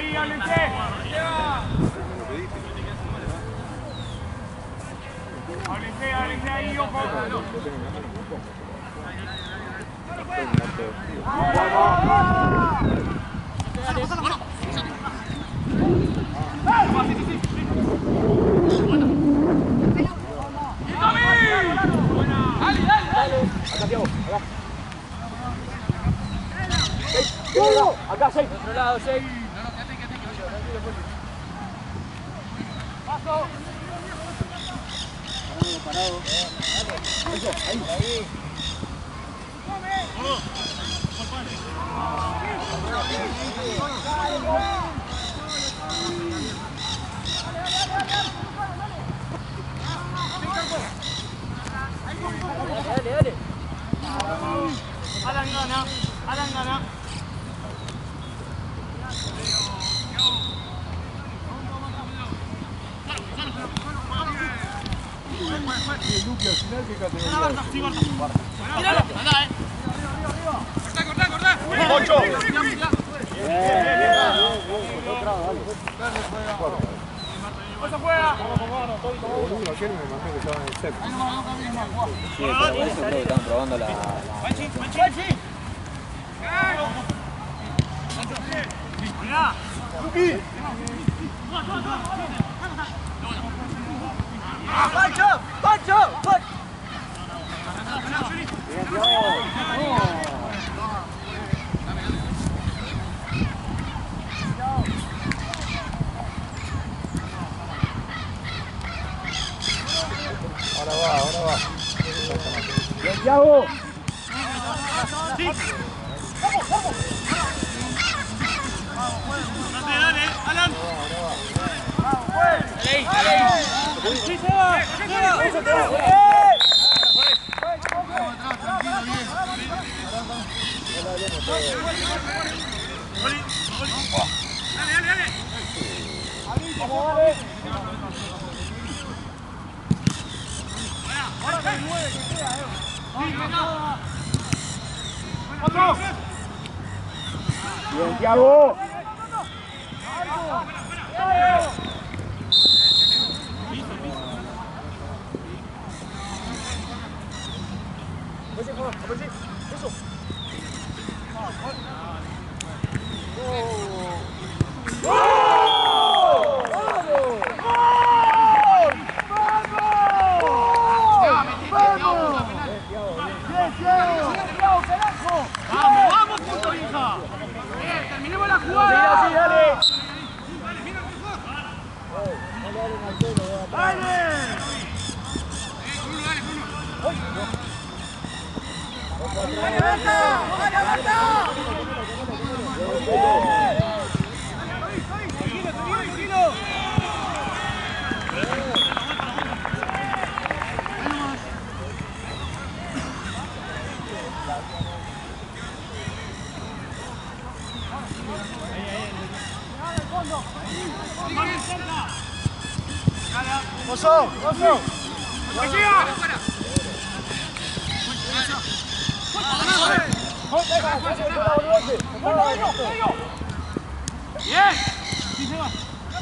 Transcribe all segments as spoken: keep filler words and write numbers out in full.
ahí, háblense. Háblense, háblense ahí, ojo. Acá, seis. Otro lado, seis. Paso. Parado, parado. Eso, ahí. Ahí. Dale, dale. Alan gana, Alan gana. Luque, al final qué categoría. Guarda, sí, guarda. Míralo, anda, eh. Cortá, cortá, cortá. Ocho. Bien, bien, bien. ¡Eso juega! Boludo, ayer me imaginé que estaban en el set. Sí, pero por eso creo que están probando la... ¡Manchi, manchi! ¡Manchi! ¡Mirá! ¡Luqui! ¡Pancho! ¡Pancho! ¡Pancho! Ahora va, ahora va. ¡Bien, Thiago! ¡Sí! ¡Vamos, vamos! ¡Dale, dale! ¡Alan! ¡Dale ahí, dale ahí! ¡Sí, se va! ¡Se va! ¡Eso te va! ¡Dale, dale, dale! ¡Vamos, dale! ¡Ahora que nueve, que queda, eh! ¡Otro! ¡Bien, Thiago! ¡Eso! ¡Vamos, vamos, puto hija! ¡Eh, terminemos la jugada! ¡Sí, así, dale! ¡Dale, mira mejor! ¡Dale! ¡Dale, Berta! ¡Dale, Berta! ¡Tranquilo, tranquilo, tranquilo! ¡Oso! ¡Oso! ¡Que llega! ¡Bien! ¡Sí se va!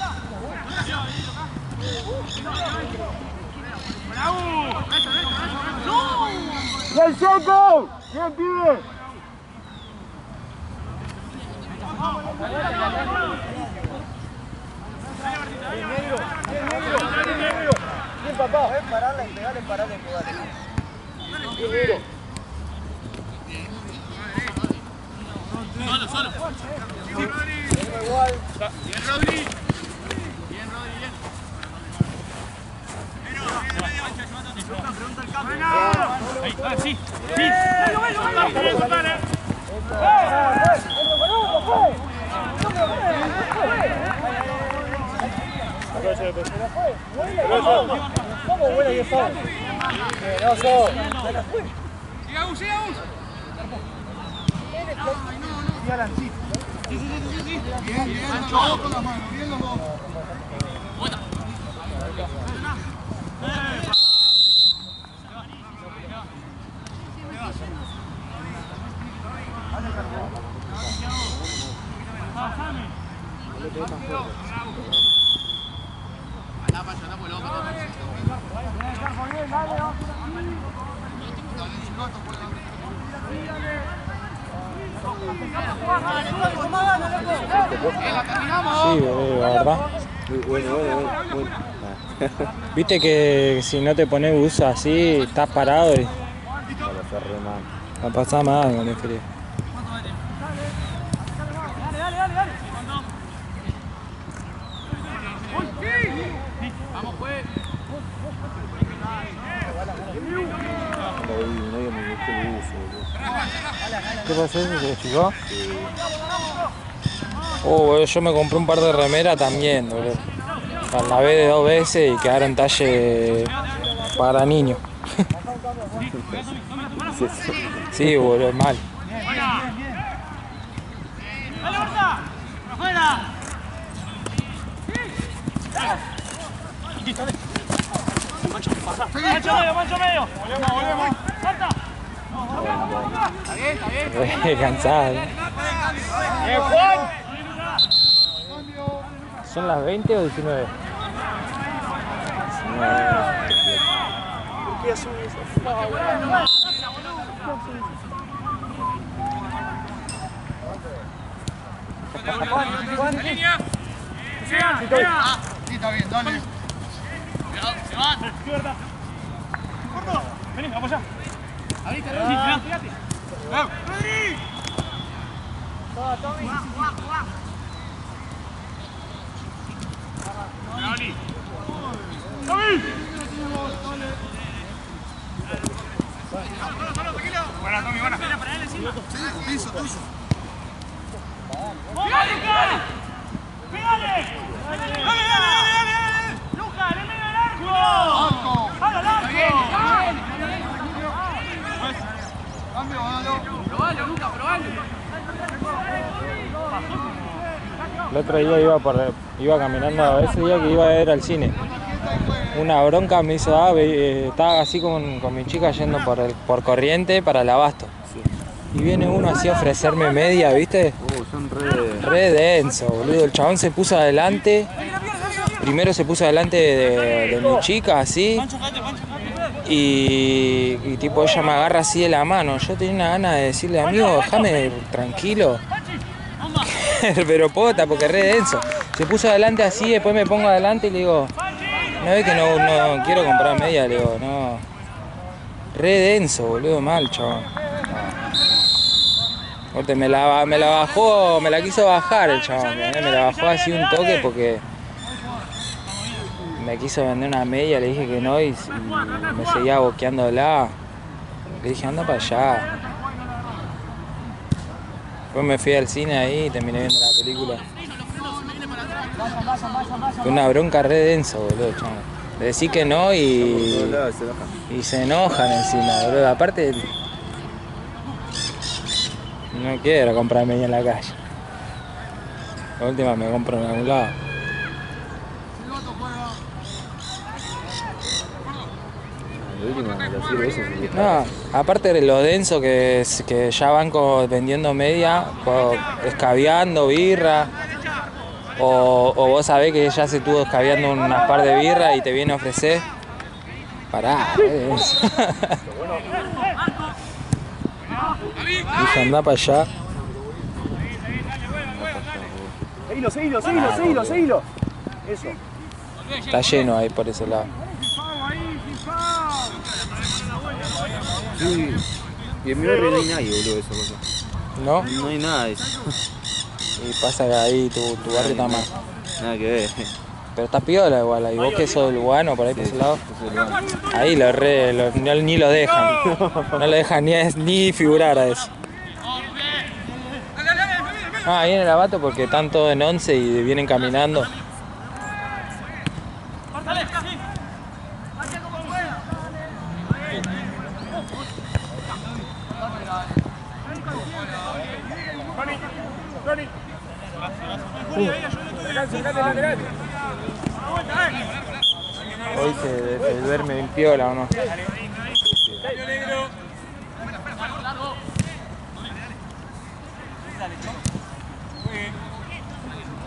¡Bravo! ¡No! ¡Bien, Seco! ¡Bien, pibe! ¡Bien, negro! ¡Bien, negro! ¡Bien, negro! ¡Bien, papá! ¡Ven, pararla y pegarle, pararle y pegarle! ¡Bien, negro! Solo, solo. Bien, igual. Bien, Rodri. Bien, Rodri, bien. Pregunta el cambio. Ahí, ah, sí. Sí. Velo, velo, velo. Total, eh. ¿Cómo buena que son? Oso. Siga, Gus, siga, Gus. Y Alan, sí. Sí, sí, sí, sí, sí. Bien, bien. Ancho. Con las manos, bien los dos. Buena. Sí, boludo, la verdad. Bueno, bueno, bueno. bueno. Viste que si no te pones buzo así, estás parado y Va a pasar re mal. va a pasar mal con el frío. Vamos, pues. Nadie me gustó el buzo, boludo. ¿Qué pasó eso? ¿Se le chicó? Oh, boludo, yo me compré un par de remeras también, boludo. Las lavé de dos veces y quedaron talle para niños. Sí, boludo, es mal. ¡Dale, Borja! ¡Afuera! Mancho, pasa. Mancho medio, mancho medio. Volvemos, volvemos. ¡Salta! Está bien, está bien. Re cansado. ¡Bien, Juan! ¿Son las veinte o diecinueve? ¿Por qué así? ¡Línea! ¡Sigan! ¡Sigan! Sí, está bien, dale. Cuidado, se van. Izquierda. ¡Corto! Vení, vamos allá. Abrite, Rodri. Sí, fíjate. ¡Rodri! Toma, Tommy. ¡Juá, juá, juá! ¡Tommy! ¡Tommy! ¡Solo, solo, tranquilo! Buena, Tommy, buena. ¿Era para él encima? Sí, piso, piso. ¡Pégale, Luca! ¡Pégale! ¡Dale, dale, dale, dale! ¡Luca, le mega el arco! ¡Arco! ¡Hala, el arco! ¡Cambio, hágalo! ¡Probalo, Luca, probalo! El otro día iba, por, iba caminando, ese día que iba a ir al cine. Una bronca me hizo dar, eh, estaba así con, con mi chica yendo por, el, por Corriente para el Abasto. Y viene uno así a ofrecerme media, ¿viste? Oh, son re... Re denso, boludo. El chabón se puso adelante. Primero se puso adelante de, de mi chica, así. Y, y tipo ella me agarra así de la mano. Yo tenía una gana de decirle, amigo, déjame tranquilo. Pero pota, porque es re denso. Se puso adelante así, después me pongo adelante y le digo, no ve que no, no quiero comprar media, le digo, no. Re denso, boludo, mal, chabón. Porque me la, me la bajó, me la quiso bajar el chabón, ¿eh? Me la bajó así un toque porque me quiso vender una media, le dije que no y, y me seguía boqueándola. Le dije, anda para allá. Después me fui al cine ahí y terminé viendo la película. Fue una bronca re densa, boludo, chabón. Le decís que no y, y se enojan encima, boludo. Aparte, no quiero comprar media en la calle. La última me compro en algún lado. No, aparte de lo denso que, es, que ya van con, vendiendo media, con, escabeando birra, o, o vos sabés que ya se estuvo escabeando unas par de birra y te viene a ofrecer. Pará, es denso. Dije, anda para allá. Seguilo, seguilo, seguilo, seguilo, seguilo. Eso. Está lleno ahí por ese lado. Sí. Y en mi barrio no hay nadie, boludo, de esa cosa. ¿No? No hay nada de eso. Y pasa que ahí tu, tu barrio está mal. Nada que ver. Pero está piola igual, ahí vos que sos del Lugano, por ahí por ese lado. Ahí lo re, lo, no, ni lo dejan. No lo dejan ni, ni figurar a eso. Ah, ahí en el Abasto porque están todos en once y vienen caminando. Hoy se, se duerme bien piola, ¿o no?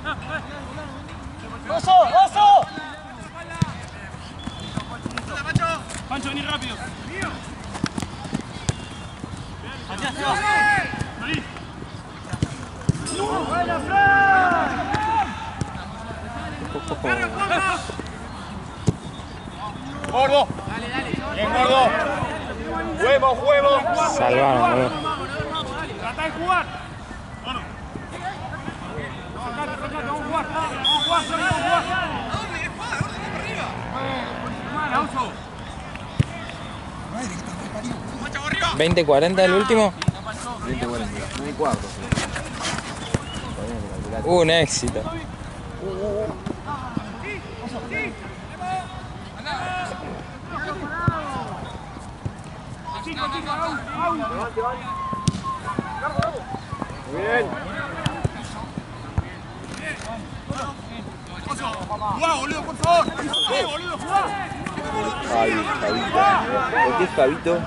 ¡Oso! ¡Oso! Pancho, vení rápido. Allá, ¡buena, Fran! ¡Gordo! Dale, dale. Bien, gordo. ¡Huevo, huevo! Salvaron, boludo. Trata de jugar. Bueno. Sacate, sacate, vamos a jugar. Vamos a jugar, vamos a jugar. ¿A dónde? ¿A dónde? ¡Arriba! ¡Mala, Uso! veinte cuarenta el último. veinte cuarenta. No hay cuarto. Un éxito. Muy bien. ¡Jugá, boludo, por favor! ¡Sí, boludo, jugá! Javi, Javito. ¿Por qué es Javito?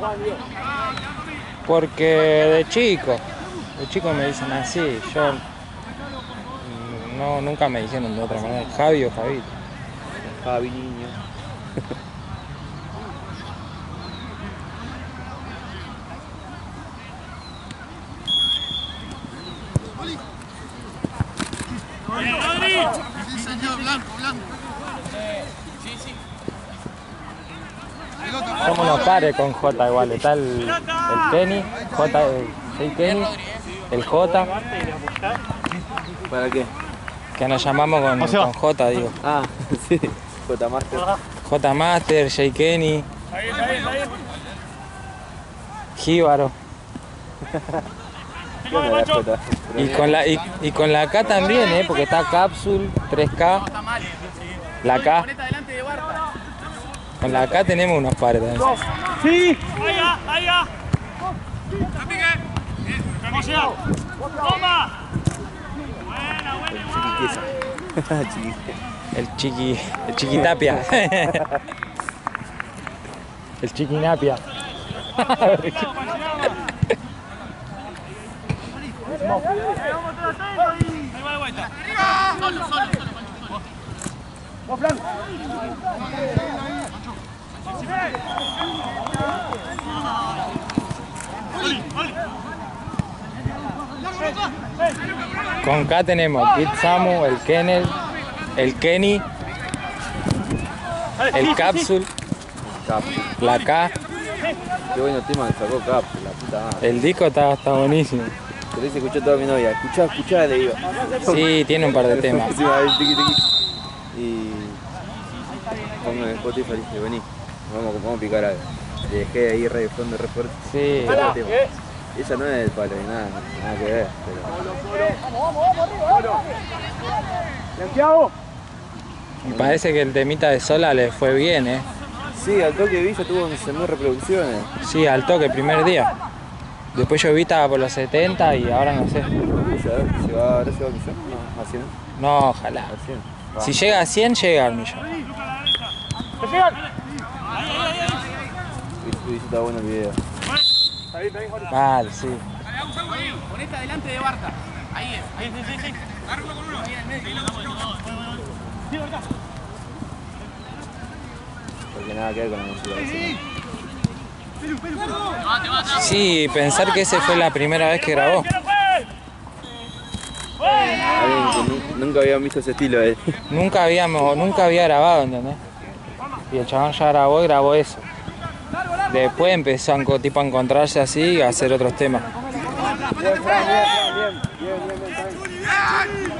Porque de chico, de chico me dicen así, yo no, nunca me dijeron de otra manera, Javi o Javito. Javi, niño. Sí, señor, blanco, blanco. Sí, sí. Somos unos pares con J igual, está el, el Kenny, J, el J Kenny, el J, ¿Para qué? que nos llamamos con, con J, digo. Ah, sí. J Master. J Master, J Kenny, Ahí, ahí, ahí. Jíbaro. ¿Qué onda la J? Y con la, y, y con la K también, ¿eh? Porque está Capsule, tres K, la K. Con la K tenemos unos pares también. ¡Sí! Ahí va, ahí va. Vamos allá. Toma. Buena, buena, igual. Chiquisa. El chiqui, el chiquitapia. El chiquinapia. Ahí va de vuelta. Solo, solo, solo. ¡Vos, Fran! Con K tenemos Kid Samu, el Kennel, el Kenny, el Capsule, Cap. la K. Qué bueno tema que sacó Cap, la puta madre. El disco está, está buenísimo. Te lo hice escuchar toda mi novia. Escuchá, escuchá, le digo. Sí, tiene un par de temas. Encima del tiqui, tiqui. Y pongo en Spotify y dije, vení, vamos, vamos a picar algo. Le dejé ahí re de fondo, re fuerte. Sí. Otro tema. Ella no es del palo ni nada, nada que ver, pero... ¡Santiago! Me parece que el temita de Sola le fue bien, ¿eh? Sí, al toque de Villa tuvo once mil reproducciones. Sí, al toque, primer día. Después yo vi estaba por los setenta y ahora no sé. Uy, a ver, ¿se va, ¿ahora se va a millón? No, a cien. No, ojalá. A cien. Va. Si llega a cien, llega al millón. ¡Se sigan! Uy, uy, está bueno el video. Ahí, ahí, Jorge. Mal, sí. Ponete adelante de Barta. Ahí es. Ahí, sí, sí, sí. Agarra uno con uno. Ahí en el medio. Sí, acá. Porque nada que ver con la música. Sí. Sí, pensar que ese fue la primera vez que grabó. Alguien que nu- nunca había visto ese estilo de él. Nunca habíamos, nunca había grabado, ¿entendés? Y el chabón ya grabó y grabó eso. Después empezó a, enco- tipo, a encontrarse así y a hacer otros temas. Bien, Fran, bien, bien, bien, bien, bien, bien.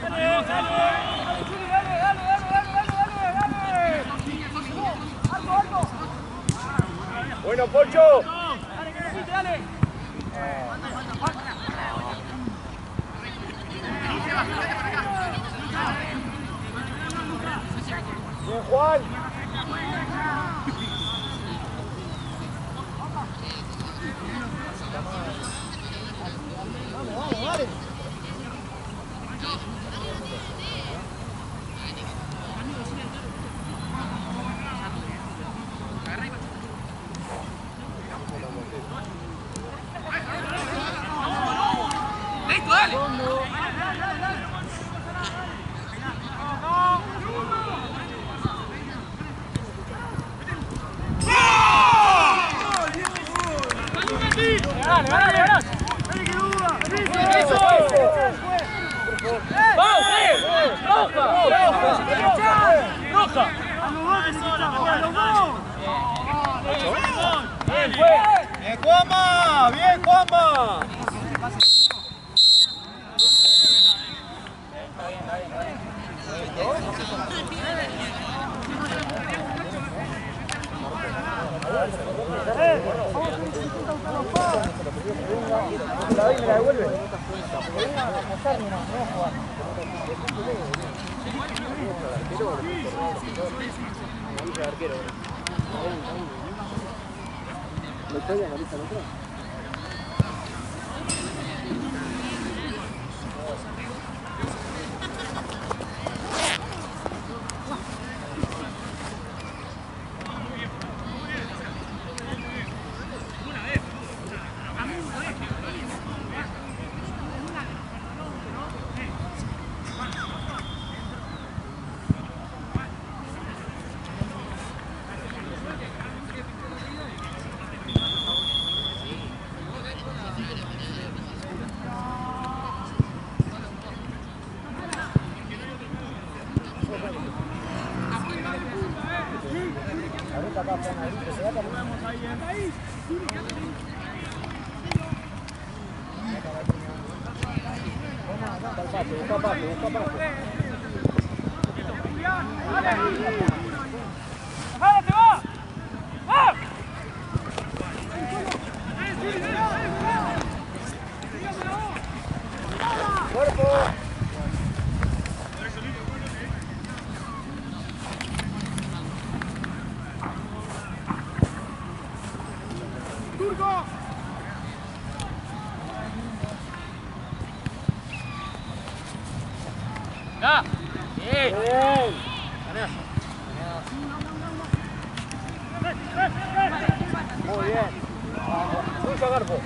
Bueno, Pocho. Bien, Juan. Vamos, vamos, dale. ¡Listo, dale! ¡Dale, dale, dale! ¡Vamos, roja! ¡Roja! Bien, bien, Juanma, bien, Juanma. La doy y me la devuelve. ¡Ya! ¡Bien! Bien. Muy bien. Mucho Garbo.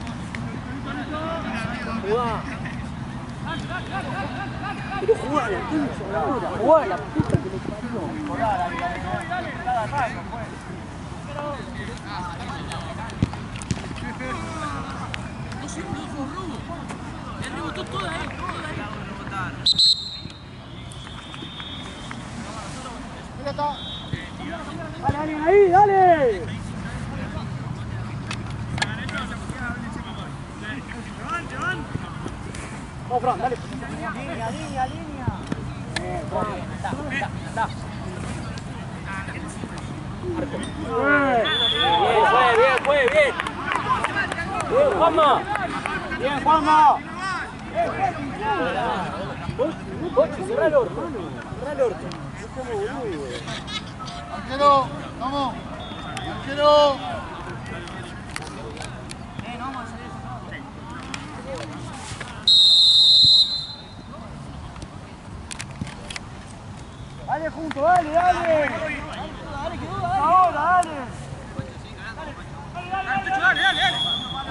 Jugá. Pero jugá la pinza, jugá la puta que le parió. Jugá la vida de cada rato, pues. No sé, no fue robo. Le rebotó toda ahí, toda ahí. Dale, alguien ahí, dale. Vamos, Fran, dale. Línea, línea, línea. Bien, Fran. Está, está, está. Bien, bien, fue, bien. Bien, Juanma. Bien, Juanma. Pochi, cerrá el orto. Cerrá el orto. Es como boludo. Arquero, vamos. Arquero. Eh, no vamos a salir eso. Dale junto, dale, dale. Dale, que duda, dale. Ahora, dale. Dale, dale, dale, dale.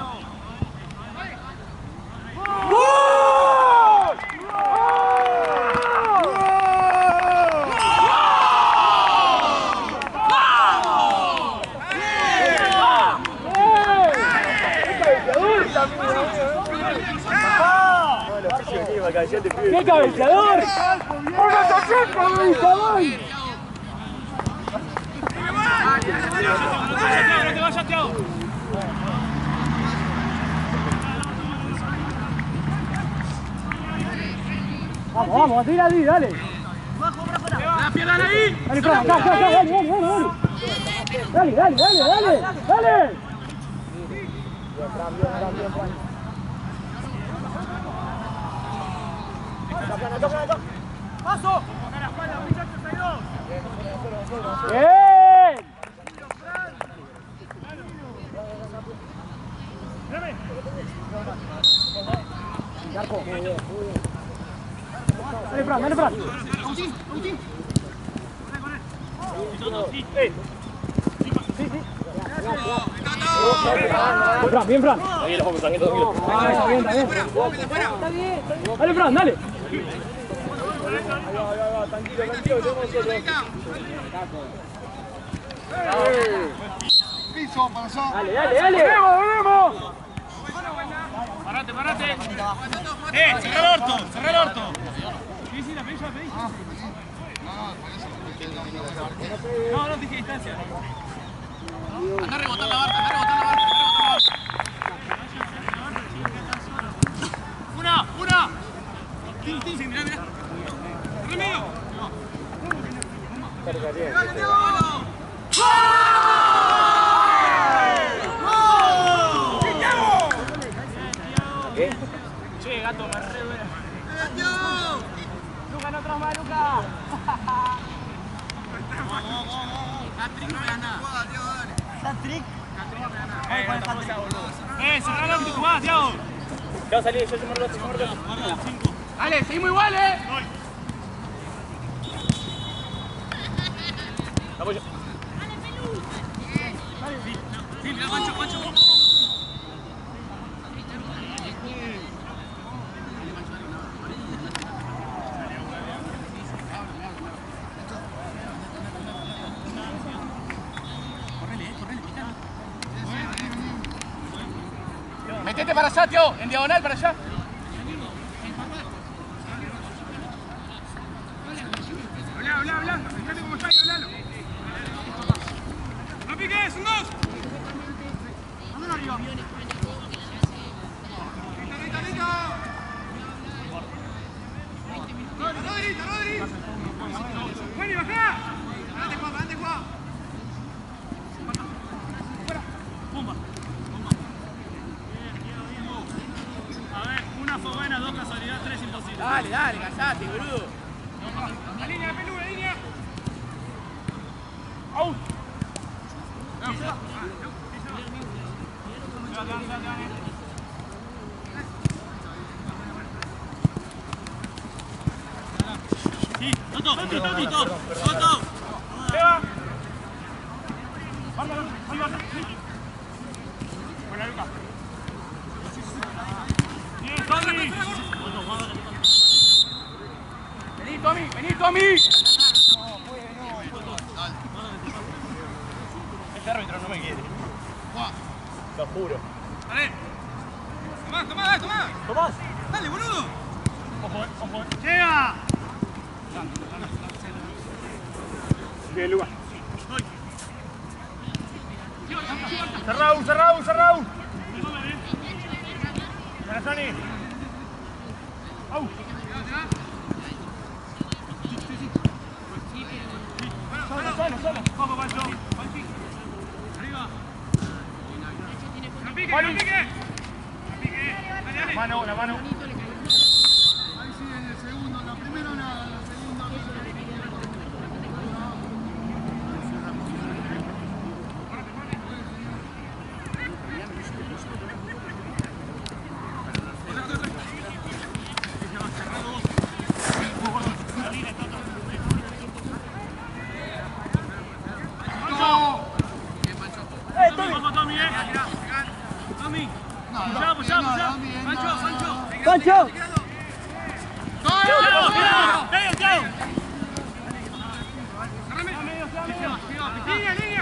¡Qué cabeceador! ¡Una tocada, cabeceador! No te vayas, Thiago. Vamos, vamos, tira ahí, dale. ¡La pierdan ahí! Dale, Fran, acá, acá, acá, dale, dale, dale, dale. Dale, dale, dale, dale, dale. Bien, Fran, bien, Fran, bien, Fran. Acá, Fran, acá, Fran, acá. ¡Paso! ¡A la espalda, muchachos, hay dos! Bien. Garpo. Dale, Fran, dale, Fran. Agustín, Agustín. Sí, sí. Bien, Fran, bien, Fran. Tranquilo, Juan, tranquilo, tranquilo. Ah, está bien, está bien. Dale, Fran, dale. Tranquilo, tranquilo, Piso, para allá. dale, dale, dale. ¡Volvemos, volvemos! Parate, parate. ¡Eh! ¡Cerrá el orto! ¡Cerrá el orto! Sí, sí, la pedí, yo la pedí. No, no, dije distancia. Anda a rebotar la barca, anda a rebotar la barca, anda a rebotar la barca. ¡Una! ¡Una! Sí, sí, mirá, mirá. ¡Remedio! ¿Qué? Che, gato, me re duele. Luca, no traes más, Luca. Hat-trick no gana. ¿Hat-trick? Eh, no tampoco sea boludo. Eh, cerrá la que jugás, Thiago. Ya va a salir, yo se muerdo, se muerdo. Dale, seguimos igual, eh. Apoyo. Sí, mirá, Pancho, Pancho. Metete para allá, tío, en diagonal para allá. Habla, habla, habla. Fíjate cómo está y hablalo. No piques, un dos. Mándalo arriba. Rita, Rita, Rita. Rodri, Rodri. Bueno, y bajá. Adelante, Juan, adelante, Juan. Fuera. Pumba. A ver, una fue buena, dos casualidad, tres imposible. Dale, dale, callate, boludo. La línea, Pelú, la línea. ¡Out! No, se va. Se va, se va, se va, se va. Sí, Toto, Toto, Toto, Toto. Se va. Bárbaro, bárbaro. Buena, Luca. Bien, Tommy. Vení, Tommy, vení, Tommy. Este árbitro no me quiere. Lo juro. Dale. Tomás, Tomás, Tomás. Tomás. Dale, boludo. Ojo, ojo. Llega. Bien, Luca. Cerrado, cerrado, cerrado. Para Sani. Au. Solo, solo, solo. Vamos, Pancho. Arriba. No pique, no pique. No pique. Dale, dale. La mano, la mano. Ahí sí, en el segundo, la primera nada, la segunda. ¡Pancho! ¡Línea, línea!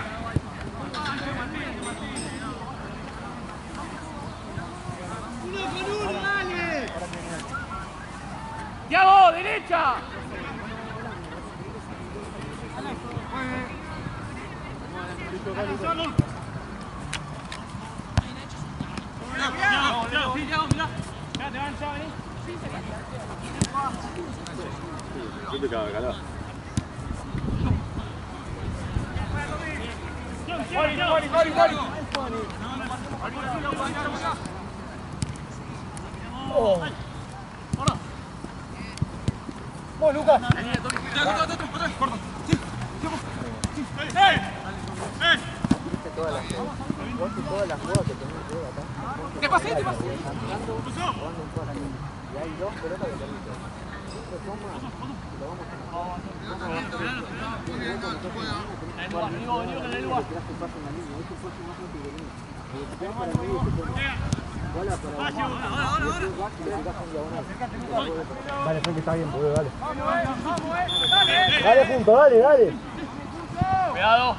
¡Uno con uno, dale! ¡Thiago, derecha! ¡Solo! Thiago, Thiago, Thiago, mirá. Mirá, te van ya, vení. Yo te cago de calor. Mari, Mari, Mari, Mari. Oh. Vos, Lucas. Corto. Sí. ¡Eh! ¡Eh! Viste todas las todas las jugadas que tenés que ver acá. ¿Qué pasé? ¿Qué pasé? Jugando en todas las líneas. Y hay dos pelotas que tenés que ver. Siempre toma y lo vamos a dale, Frank, está bien, boludo, dale. Dale, junto, dale, dale. Cuidado.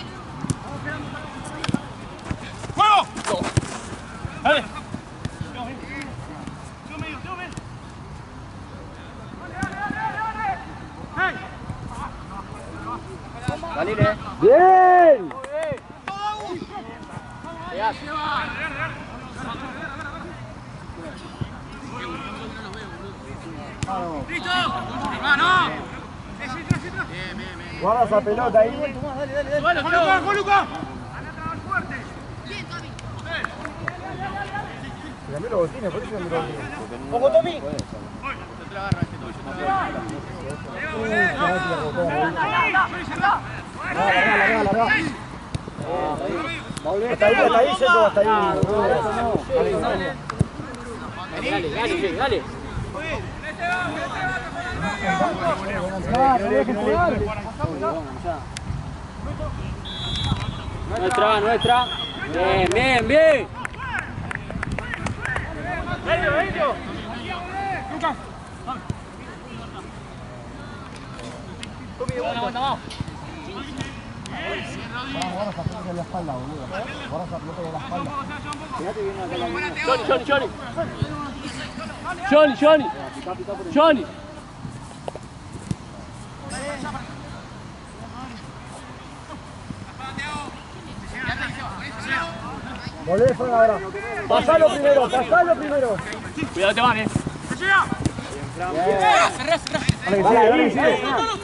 ¡Juego! Dale. Dale, bien. ¡Listo! ¡Mano! Guarda esa pelota ahí. Dale, dale, dale. ¡Con Luca, con Luca! Se cambió los botines, por eso cambió los botines. ¡Poco, Tommy! Hasta ahí, hasta ahí, Seco, hasta ahí. Dale, dale, dale. Nuestra, nuestra. Bien, bien, bien. ¡Venio, venio! ¡Lucas! ¡Vamos! ¡Vamos, vamos! Guarda esa pelota en la espalda, boludo. Guarda esa pelota en la espalda. Fíjate bien acá la línea. Johnny, Johnny, Johnny. Johnny, Johnny. Johnny. Volvé, Fran, ahora. Pasalo primero, pasalo primero. Cuidado, te van, eh. ¡Cerrá, cerrá! Dale, dale, sigue.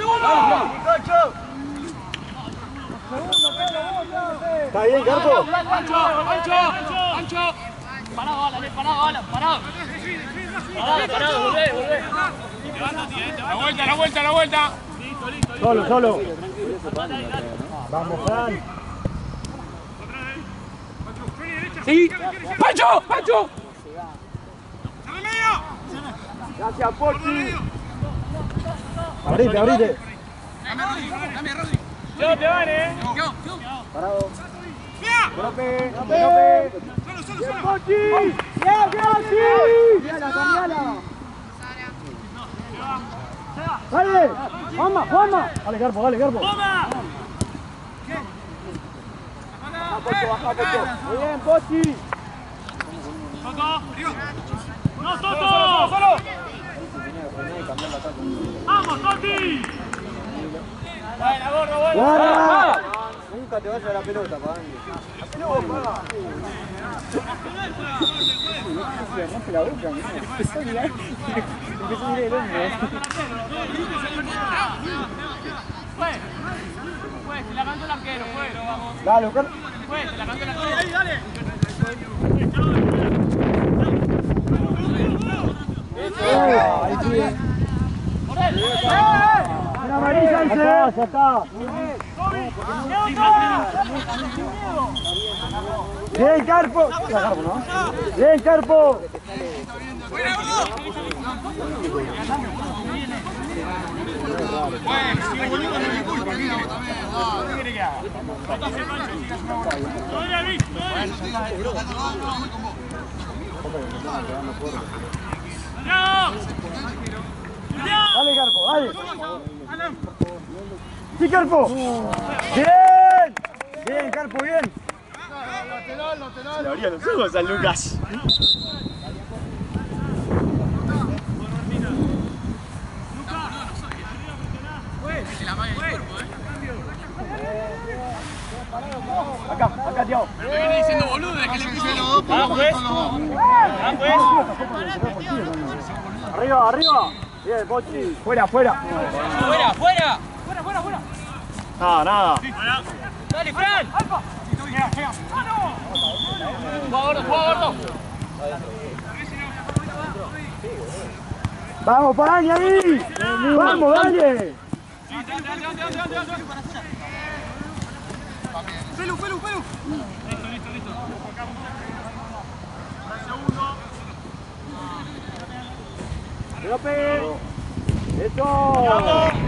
¿Está bien, Carpo? ¡Ancho! ¡Ancho! ¡Ancho! Parado, dale, parado, Alan, parado. Parado, parado, volvé, volvé. La vuelta, la vuelta, la vuelta. Listo, listo, listo. Solo, solo. Vamos, Fran. Sí. ¡Pancho! ¡Pancho! Gracias, Pochi. Abrite, abrite. Dame, Rodri. Yo te van, eh. Yo, yo. Parado. ¡Mira! ¡Prope! ¡Prope! ¡Solo, solo, solo! ¡Pochi! ¡Bien, Pochi! ¡Cambiala, cambiala! ¡Dale! ¡Juanma, Juanma! Dale, Carpo, dale, Carpo. ¡Toma! Baja, Pocho, baja, Pocho. Muy bien, Pochi. ¡Toto! ¡No, Toto! ¡Solo, solo! ¡Vamos, Toti! ¡Buena, gordo, buena! ¡Guarda! Nunca te vayas a la pelota, pa' Andy. ¡La pelota! Se rompe la boca, mira. Empezó a mirar. Empezó a mirar el hombro. ¡Fue! ¡Fue! ¡Se la cantó el arquero! ¡Fue! Dale, Oscar. ¡Fue! ¡Se la cantó el arquero! ¡Ahí, dale! Ahí sigue. ¡Una amarilla, Anse! ¡Ya está! ¡Bien, Carpo! Era Carpo, ¿no? ¡Bien, Carpo! Bueno, si boludo no me culpa, mira, también. ¿Qué quiere que haga? No había visto, ¿eh? ¡No! Dale, Carpo, dale. ¡Sí, Carpo! ¡Bien! Bien, Carpo, bien. Lateral, lateral. Se le abrían los ojos a San Lucas. Acá, acá, Tiago. Me viene diciendo boludo de que le puse los dos. Arriba, arriba. Bien, Pochi. Fuera, fuera. ¡Fuera, fuera! Nada, nada. ¡Dale, Fran! Llega, llega. ¡Ah, no! ¡Juega gordo, juega gordo! Vamos, Pani, ahí. Vamos, dale. ¡Pelu, pelu, pelu! Listo, listo, listo. Segundo. ¡No pegues! ¡Eso!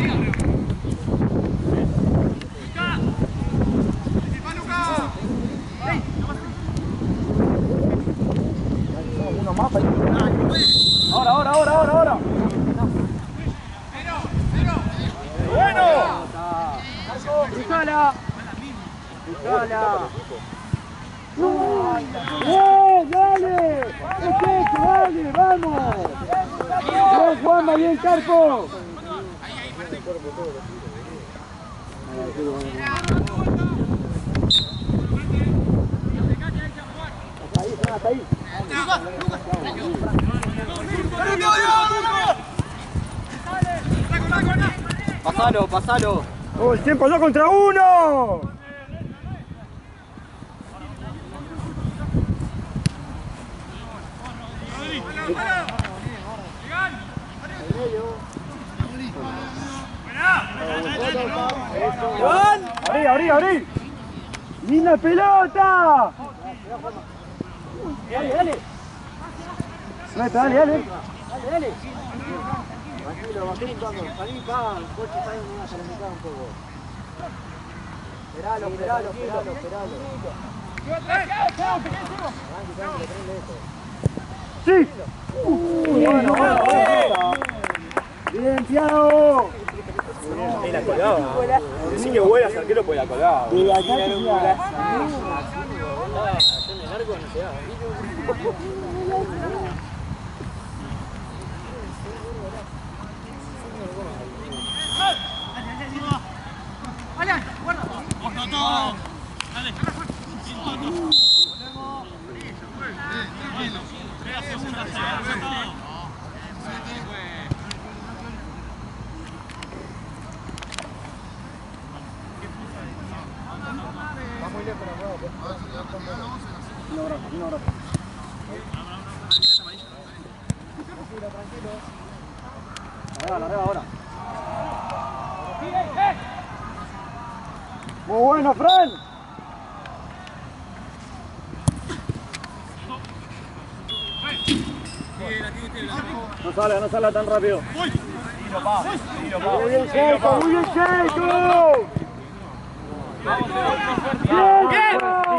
Uno más para ir. Ahora, ahora, ahora, ahora, ahora. ¡Bueno! ¡Cruzala! ¡Cruzala! ¡Bien, dale! ¡Perfecto, dale, vamos! ¡Bien, Juanma, bien, Carpo! Hasta ahí, hasta ahí. Pasalo, pasalo. ¡Oh, el tiempo dos contra uno! ¡Abrí, abrí, abrí! ¡Linda pelota! Dale, dale. Dale, dale, dale. Dale, dale. Tranquilo, bajé un poco. Para mí va, el coche está en una calentada un poco. Esperalo, esperalo, esperalo, esperalo. ¡Sí! Uh, bueno, bueno, bueno. ¡Bien, Thiago! Y la colgaba. Decí que vuelas arquero pues la colgaba. Y acá te queda. En el arco no se da. Arriba, arriba ahora. Muy bueno, Fran. No sale, no sale tan rápido. Muy bien, Checo, muy bien, Checo. Bien,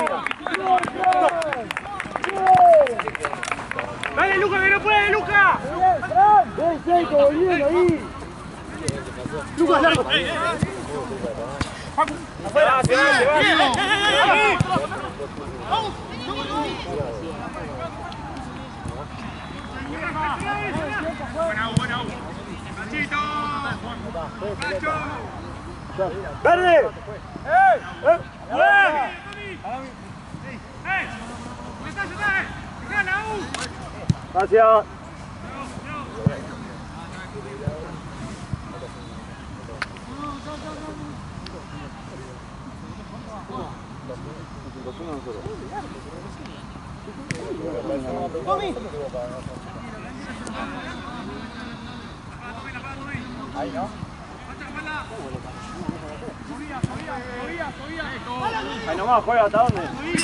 ¡Dale, Luca, que no puede, Luca! bien, Checo, volviendo ahí. Lucas, largo. ¡Afuera! ¡Se va, se va! ¡Buena, buena! ¡Nachito! ¡Nacho! ¡Verde! ¡Eh! ¡Eh! ¡Eh! ¡Eh! ¡Gana, U! Gracias. Ahí, ¿no? Ahí nomás, juega, ¿hasta dónde?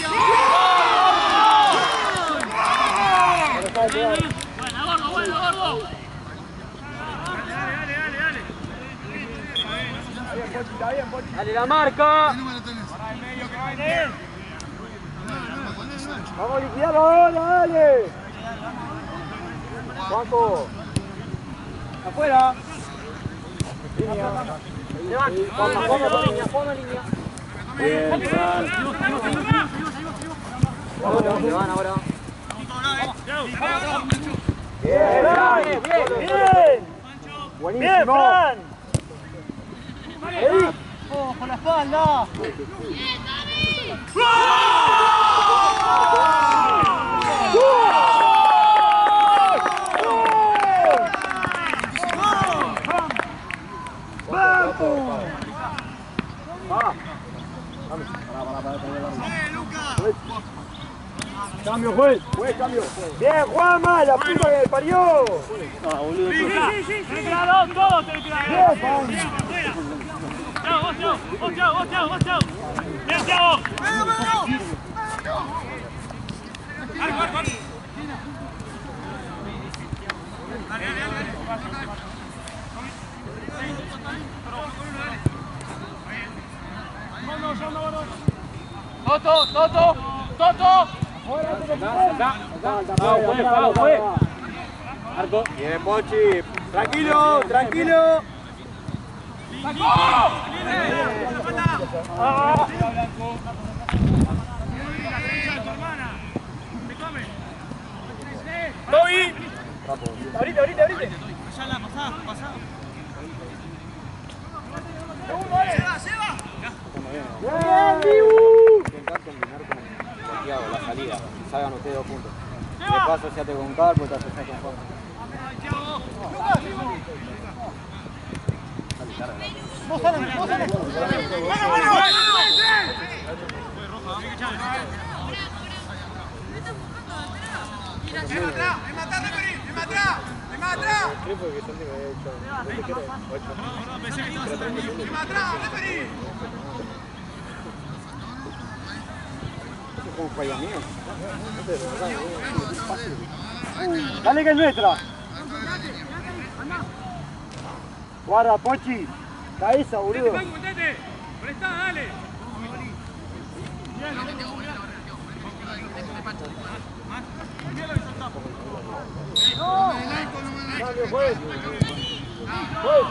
Buena, gordo, buena, gordo. Dale, dale, dale, dale. Está bien, Pochi, está bien, Pochi. ¡Dale la marca! Para el medio que va en él. Vamos a liquidarlo ahora, dale. Juanjo. Afuera. Línea. Juanma, Juanma por línea, Juanma línea. Bien, Fran. Se van ahora. Bien, Fran. Bien, bien. Buenísimo. Bien, Fran. Ahí. Oh, con la espalda. Va. Cambio, juez. Juez, cambio. Bien, Juanma, la puta que parió. Ah, boludo. Sí, sí, sí. Tenés que dar dos, todos tenés que dar. Bien, Juan. Chao, vos, chao. Vos, chao, vos, chao, vos, chao. Bien, chao. Arco, arco, arco. Dale, dale, dale. Toto, Toto, Toto. Arco. Bien, Pochi. Tranquilo, tranquilo. Ah. Toby. Ahorita, ahorita, ahorita. Pasala, pasá, pasá. Seba, Seba. Bien, Dibu. Intentar combinar con Santiago, la salida. Salgan ustedes dos puntos. De paso, se hace con Carpo, te haces con Juan. Vos salen, vos salen. ¡Bueno, bueno! ¡Es atrás! ¡Es atrás, referí! ¡Es atrás! ¡Es atrás! ¿Qué fue que Santi me había hecho? ¿Dónde querés? ocho. ¡Es atrás, referí! Eso es como falla mío. Dale que es nuestra. Guarda, Pochi. Cabeza, boludo. ¡Metete! ¡Prestá, dale! Cambio, juez. Juez.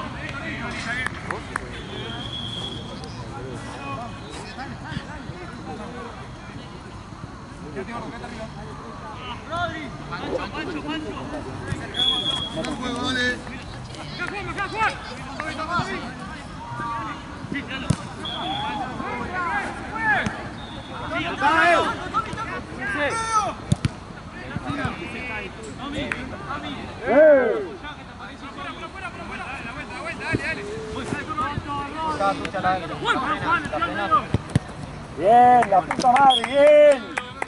Rodri. Pancho, Pancho, Pancho. Buen juego, dale. ¡Acá, Juan, acá, Juan! Sí, dale. Bien, la puta madre, bien.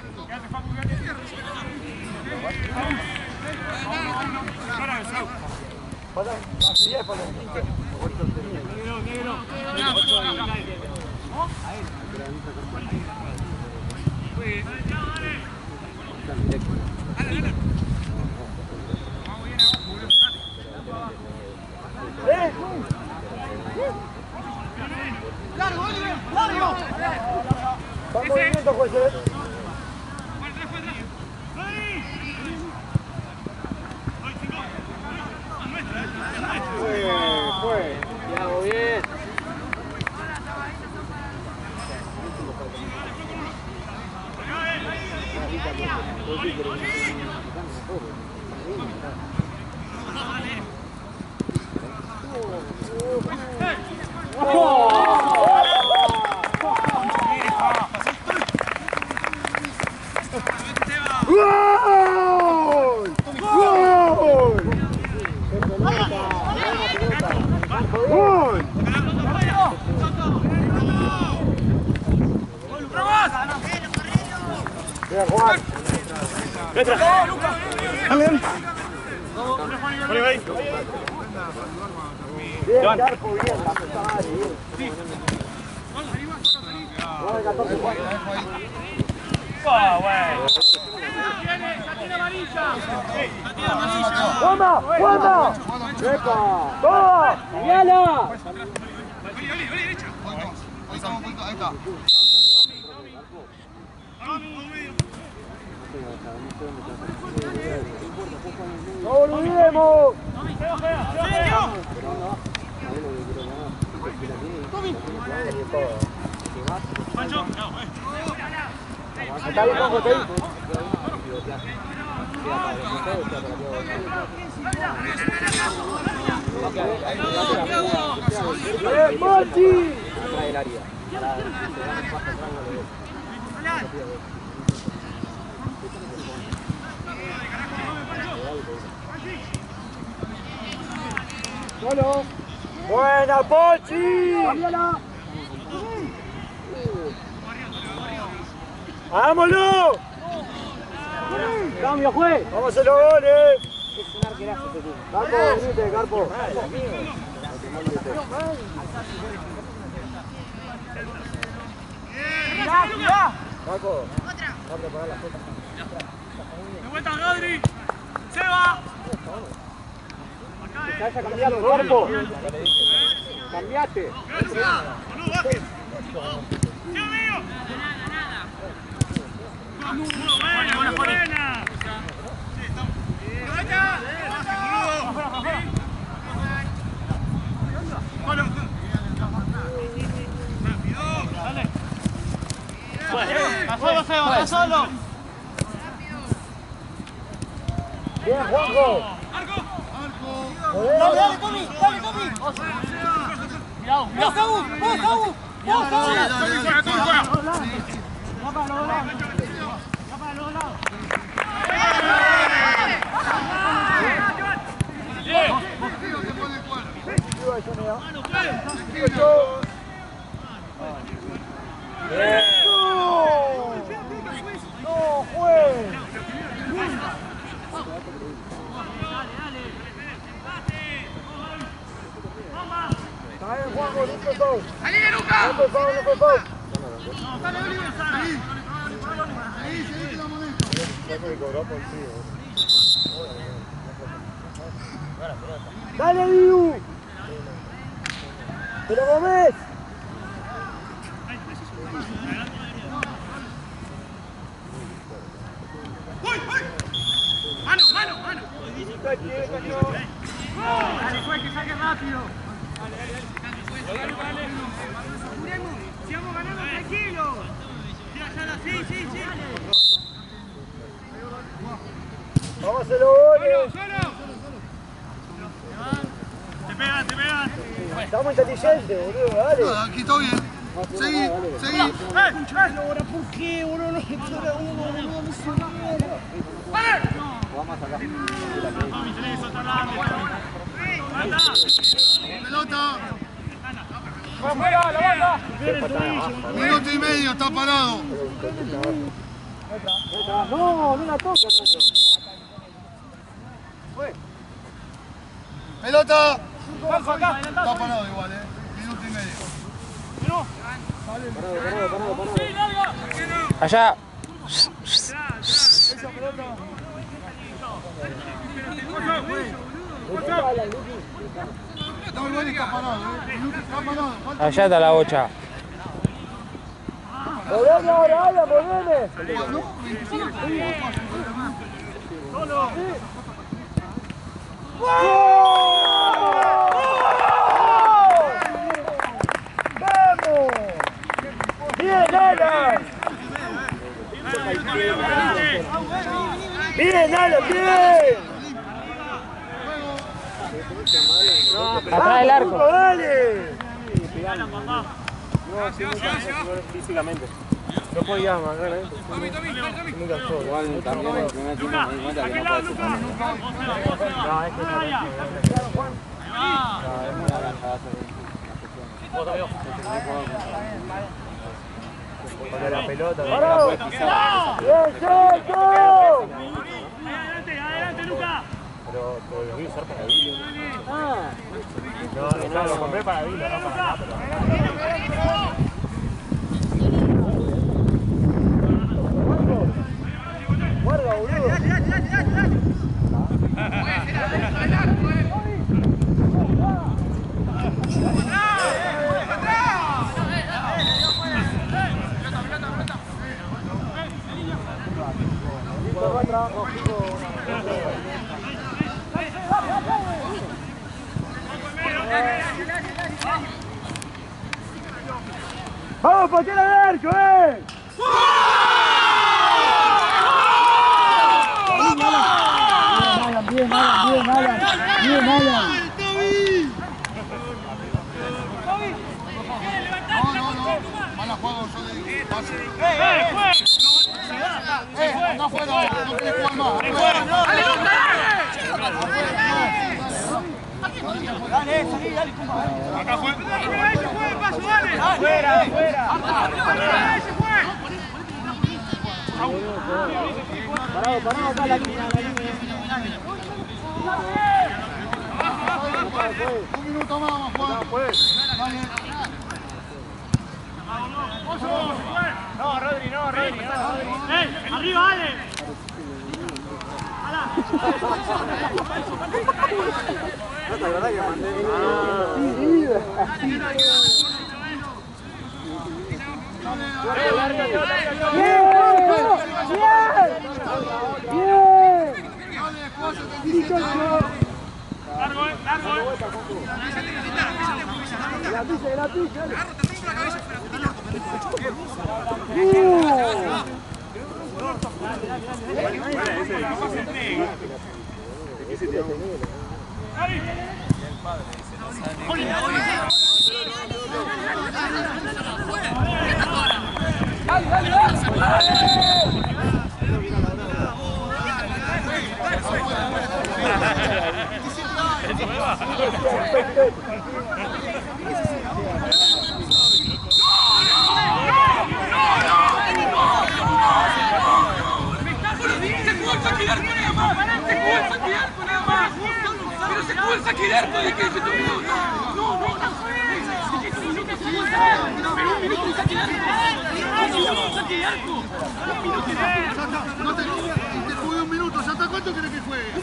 ¡Largo, largo! Va en movimiento, jueces. Fue, Thiago, bien. ¡Gol! ¡Gol! ¡Gol! Bien, Juan. Bien, Carpo, bien, la puta madre, bien. Vale, catorce, Juan. ¡Ah, bueno! ¡Ya tiene amarilla! ¡Ya tiene amarilla! ¡Juanma! ¡Juanma! ¡Epa! ¡Toma! ¡Señala! Ahí estamos, ahí está. ¡No olvidemos! Está bien, Juanjo, está ahí. ¡Bien, Mochi! Trae el área. Solo. Buena, Pochi. ¡Vámonos! Cambio, juez. ¡Vamos a hacer los goles! Es un arquerazo este tío. Carpo, venite, Carpo. Carpo. Va a preparar la foto. ¡De vuelta, Rodri! ¡Seba! Que haya cambiado el cuerpo. Cambiate. ¡Buena, buena, buena! ¡Juego, Seba! ¡Está solo! Bien, Juanjo. ¡Dale, dale, Tommy! ¡Dale, Tommy! ¡Mirá, mirá! ¡Vos, Saúl! ¡Vos, Saúl! ¡Vos, Saúl! ¡Tommy, fuera, Tommy, fuera! ¡Va para los lados! ¡Va para los lados! ¡No, juez! Está bien, Juanjo, no fue foul. ¡Salí, Luca! No fue foul, no fue foul. ¡Dale, Oliver! Ahí, seguiste la moneda. ¡Dale, Diu! ¡Pero Gómez! ¡Mano, mano, mano! ¡Dale, juez, que saque rápido! ¡Sigamos ganando tranquilos! ¡Sí, sí, sí! ¡Vamos a hacer los goles! ¡Te pegan, te pegan! Estamos inteligentes, boludo, dale. Nada, aquí todo bien. Seguí, seguí. ¡Eh, eh! Ahora, ¿por qué, boludo? No se tira uno, boludo, no se muere. ¡Vale! Vamos a sacar. Tommy, tenés que soltar la ¡Anda! Pelota. ¡Afuera, la banda! Minuto y medio, está parado. No, no la toca, Pelota. ¡Juanjo, acá! Está parado igual, eh. Minuto y medio. ¡Sí, larga! Allá. Está igual y está parado, eh. Minuto está parado. Falta Allá está la bocha. ¡Volveme ahora, Alan, volveme! ¡Solo! ¡Vamos! ¡Bien, Alan! ¡Bien, Alan, bien! Atrás del arco. ¡Dale! Físicamente. No podía más, ¿no? Igual también en el primer tiempo me di cuenta que no puede ser tan No, es que no. es muy avanzado. Con la pelota. ¡Parado! ¡Bien, Checo! ¡Adelante, adelante, Luca! Pero lo voy a usar para Vilo. Ah. No, no, lo compré para Vilo, no para nada, pero... ¡Guarda, boludo! ¡Vamos, patear al arco, eh! Bien, Alan, bien, Alan, bien, Alan. No, no, no. Mala juego, yo le digo. Pase. ¡Eh, juez! Eh, acá afuera, no querés jugar más. Afuera. ¡Dale, Luca! Afuera, no. Dale, salí, dale, compa. Acá fue. ¡Ese fue, paso, dale! ¡Fuera, fuera! ¡Ese fue! Parado, parado acá la línea, la línea. Un minuto más, Juan. Dale. No, Rodri, no, Rodri, no, Rodri. ¡Eh! ¡Arriba, Ale! La verdad que mandé. Sí, vida. Largo, eh, largo, eh. La pisa, la pisa. No te jugué un minuto, ¿ya hasta cuánto querés que juegue?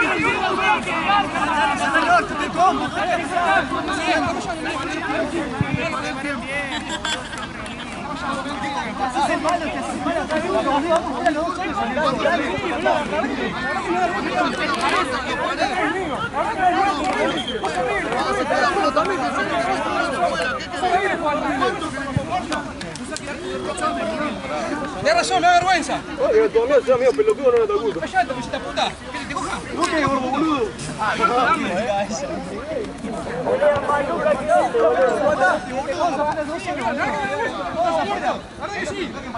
Tienes razón, me da vergüenza. Oye, el torneo sea medio pelotudo, no te gusta. Callate, mesita puta. ¿Querés que te coja? ¿No qué, gordo boludo? Ah, no, no, no. Larga que sí.